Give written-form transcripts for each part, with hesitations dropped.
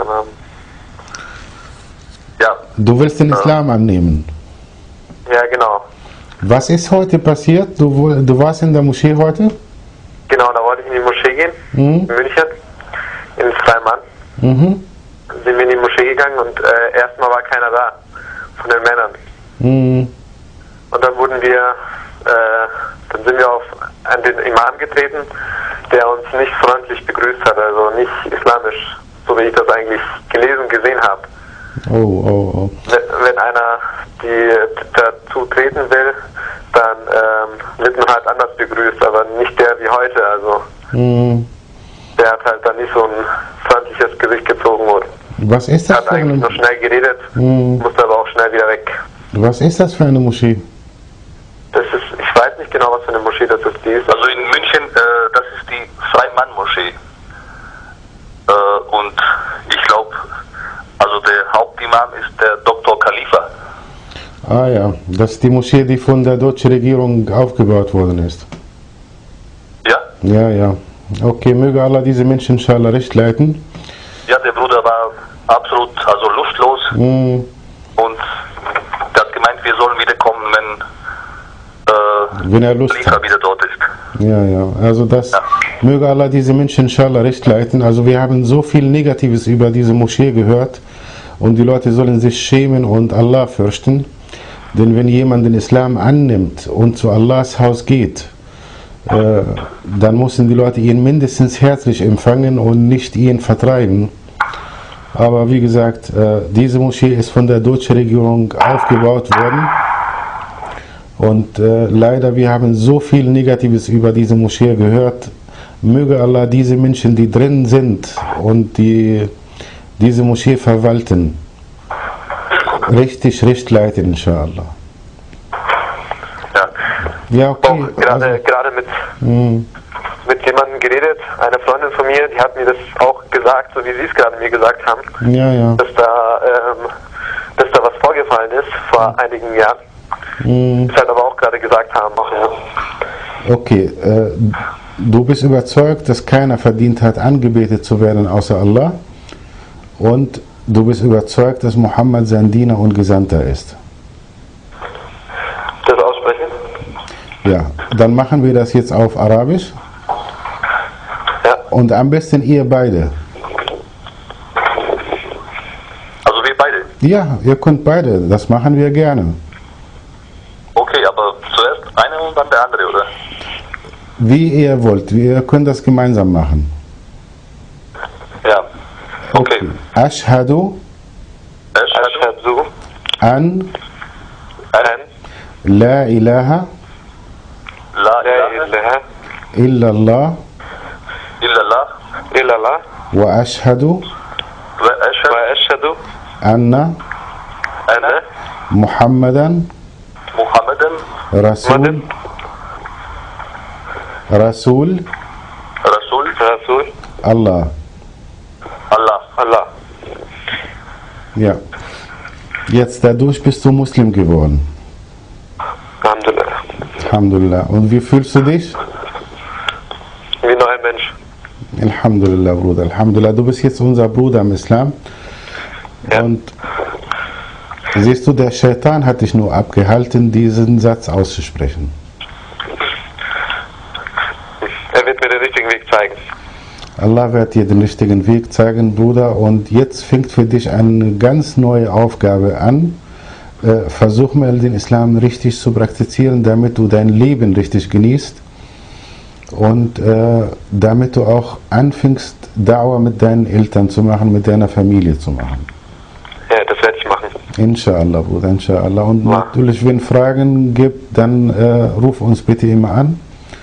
Ja. Du willst den Islam annehmen. Ja, genau. Was ist heute passiert? Du warst in der Moschee heute? Genau, da wollte ich in die Moschee gehen, in München, in Freimann. Sind wir in die Moschee gegangen und erstmal war keiner da, von den Männern. Und dann sind wir an den Imam getreten, der uns nicht freundlich begrüßt hat, also nicht islamisch, so wie ich das eigentlich gesehen habe. Oh. Wenn einer dazu treten will, dann wird man halt anders begrüßt, aber nicht der wie heute, also der hat halt dann nicht so ein freundliches Gesicht gezogen und was ist das hat eigentlich noch schnell geredet, musste aber auch schnell wieder weg. Was ist das für eine Moschee? Ich weiß nicht genau, was für eine Moschee das ist. Also in München, das ist die Freimann-Moschee. Und ich glaube, also der Hauptimam ist der Dr. Khalifa. Ah ja, das ist die Moschee, die von der deutschen Regierung aufgebaut worden ist. Ja? Ja. Okay, möge Allah diese Menschen inshallah recht leiten. Ja, der Bruder war absolut lustlos. Und der hat gemeint, wir sollen wiederkommen, wenn er Lust Khalifa hat. wieder dort ist. Ja, also möge Allah diese Menschen inshallah recht leiten. Also wir haben so viel Negatives über diese Moschee gehört und die Leute sollen sich schämen und Allah fürchten. Denn wenn jemand den Islam annimmt und zu Allahs Haus geht, dann müssen die Leute ihn mindestens herzlich empfangen und nicht ihn vertreiben. Aber wie gesagt, diese Moschee ist von der deutschen Regierung aufgebaut worden. Und leider, wir haben so viel Negatives über diese Moschee gehört. Möge Allah diese Menschen, die drin sind und die diese Moschee verwalten, richtig leiten, inshallah. Ja, okay. Auch gerade mit jemandem geredet, eine Freundin von mir, die hat mir das auch gesagt, so wie Sie es gerade mir gesagt haben, Ja. dass da was vorgefallen ist vor einigen Jahren. Das halt aber auch gerade gesagt haben. Auch, ja. Okay, du bist überzeugt, dass keiner verdient hat, angebetet zu werden außer Allah, und du bist überzeugt, dass Mohammed sein Diener und Gesandter ist. Das aussprechen? Ja, dann machen wir das jetzt auf Arabisch. Ja. Und am besten ihr beide. Also wir beide? Ja, ihr könnt beide, das machen wir gerne. Okay, aber zuerst einer und dann der andere, oder? Wie ihr wollt, ihr könnt das gemeinsam machen. Ja. Okay. Ashhadu Ashhadu an la ilaha la ilaha illallah illallah wa ashhadu wa ashhadu anna anna Muhammadan Rasul Allah. Ja. Jetzt dadurch bist du Muslim geworden. Alhamdulillah. Alhamdulillah. Und wie fühlst du dich? Wie nur ein Mensch. Alhamdulillah, Bruder. Alhamdulillah. Du bist jetzt unser Bruder im Islam. Ja. Und siehst du, der Shaitan hat dich nur abgehalten, diesen Satz auszusprechen. Er wird mir den richtigen Weg zeigen. Allah wird dir den richtigen Weg zeigen, Bruder. Und jetzt fängt für dich eine ganz neue Aufgabe an. Versuch mal, den Islam richtig zu praktizieren, damit du dein Leben richtig genießt. Und damit du auch anfängst, Da'wah mit deinen Eltern zu machen, mit deiner Familie zu machen. Ja, das werde ich machen. Inshallah, Bruder, inshallah. Und natürlich, wenn Fragen gibt, dann ruf uns bitte immer an.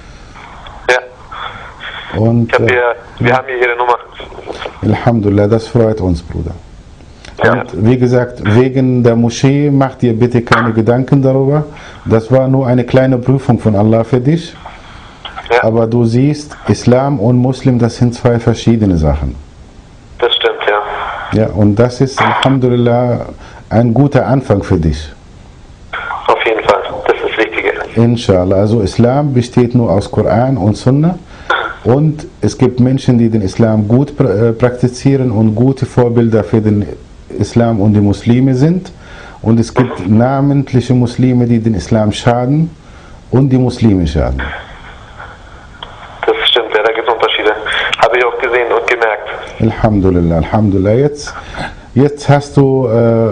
Ja. Und wir haben hier Ihre Nummer. Alhamdulillah, das freut uns, Bruder. Ja. Und wie gesagt, wegen der Moschee macht dir bitte keine Gedanken darüber. Das war nur eine kleine Prüfung von Allah für dich. Ja. Aber du siehst, Islam und Muslim, das sind zwei verschiedene Sachen. Das stimmt, ja. Ja, und das ist, Alhamdulillah, ein guter Anfang für dich. Auf jeden Fall, das ist das Wichtige. Inshallah. Also Islam besteht nur aus Koran und Sunnah. Und es gibt Menschen, die den Islam gut praktizieren und gute Vorbilder für den Islam und die Muslime sind. Und es gibt namentliche Muslime, die den Islam schaden und die Muslime schaden. Das stimmt, ja, da gibt es Unterschiede. Habe ich auch gesehen und gemerkt. Alhamdulillah, Alhamdulillah. Jetzt hast du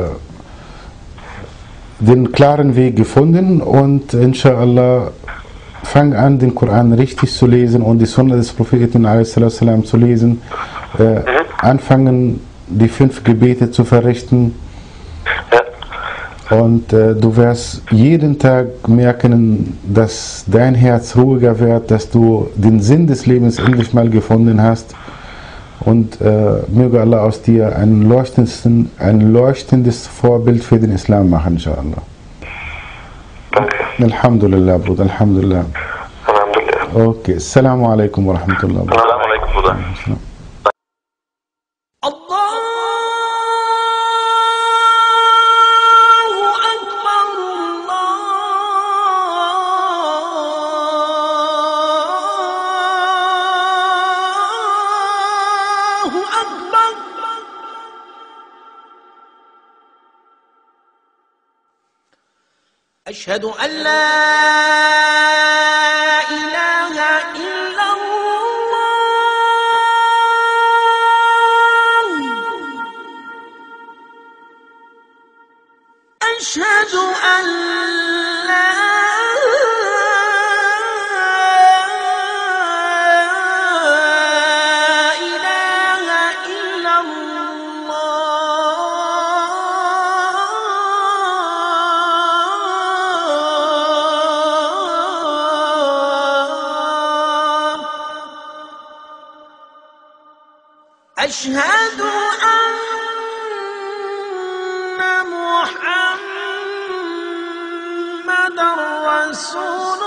den klaren Weg gefunden und inshallah fang an, den Koran richtig zu lesen und die Sunna des Propheten ﷺ zu lesen. Anfangen, die 5 Gebete zu verrichten. Ja. Und du wirst jeden Tag merken, dass dein Herz ruhiger wird, dass du den Sinn des Lebens endlich mal gefunden hast. Und möge Allah aus dir ein leuchtendes Vorbild für den Islam machen, inshallah. Danke. Alhamdulillah, Bruder, Alhamdulillah. Alhamdulillah. Okay, Assalamu alaikum wa rahmatullah. Assalamu alaikum, Bruder. أشهد أن لا إله إلا الله أشهد أن لا إله إلا الله أشهد أن محمدًا رسول